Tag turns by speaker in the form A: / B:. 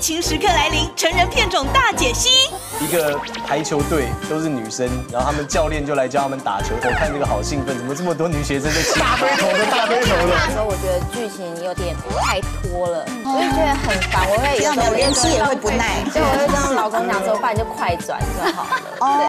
A: 情时刻来临，成人片种大解析。
B: 一个排球队都是女生，然后他们教练就来教他们打球。我看这个好兴奋，怎么这么多女学生在起大堆头的大堆头的？
C: 那时候我觉得剧情有点太拖了，我就觉得很烦，我会有时候
D: 连吃也会不耐。
C: 所以我会跟老公讲说，不然就快转就好了。